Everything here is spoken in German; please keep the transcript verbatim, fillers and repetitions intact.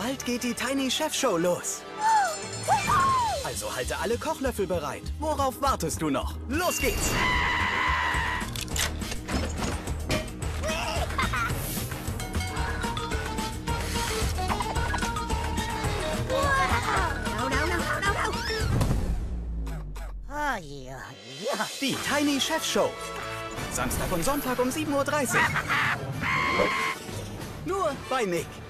Bald geht die Tiny Chef Show los. Also halte alle Kochlöffel bereit. Worauf wartest du noch? Los geht's! Die Tiny Chef Show. Samstag und Sonntag um sieben Uhr dreißig. Nur bei Nick.